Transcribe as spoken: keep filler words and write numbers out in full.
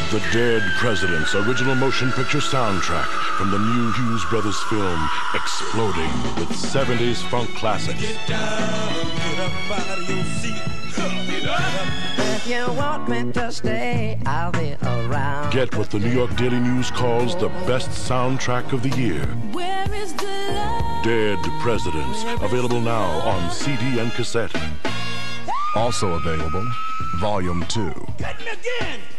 The Dead Presidents original motion picture soundtrack from the new Hughes Brothers film, exploding with seventies funk classics. Get down, get up out of your seat. Get up. If you want me to stay, I'll be around. Get what the New York Daily News calls the best soundtrack of the year. Where is the love? Dead Presidents, available now on C D and cassette. Also available, Volume two. Cutting again.